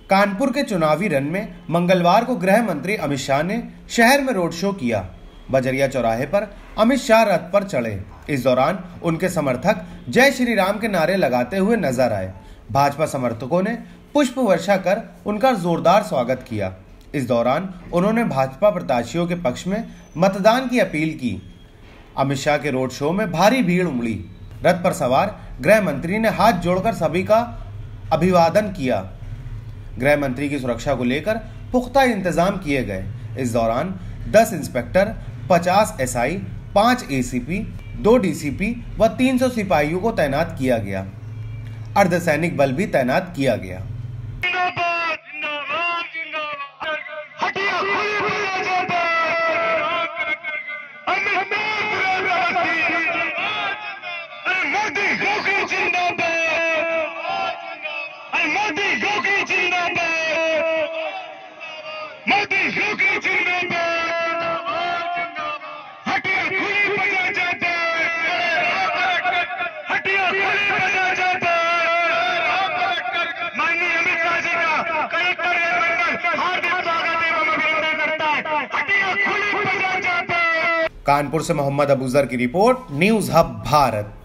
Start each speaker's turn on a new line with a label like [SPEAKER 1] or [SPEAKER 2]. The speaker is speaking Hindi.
[SPEAKER 1] कानपुर के चुनावी रण में मंगलवार को गृह मंत्री अमित शाह ने शहर में रोड शो किया। बजरिया चौराहे पर अमित शाह रथ पर चढ़े। इस दौरान उनके समर्थक जय श्री राम के नारे लगाते हुए नजर आए। भाजपा समर्थकों ने पुष्प वर्षा कर उनका जोरदार स्वागत किया। इस दौरान उन्होंने भाजपा प्रत्याशियों के पक्ष में मतदान की अपील की। अमित शाह के रोड शो में भारी भीड़ उमड़ी। रथ पर सवार गृह मंत्री ने हाथ जोड़कर सभी का अभिवादन किया। गृह मंत्री की सुरक्षा को लेकर पुख्ता इंतजाम किए गए। इस दौरान 10 इंस्पेक्टर, 50 एसआई, 5 एसीपी, 2 डीसीपी व 300 सिपाहियों को तैनात किया गया। अर्धसैनिक बल भी तैनात किया गया। कानपुर से मोहम्मद अबूजर की रिपोर्ट, न्यूज़ हब भारत।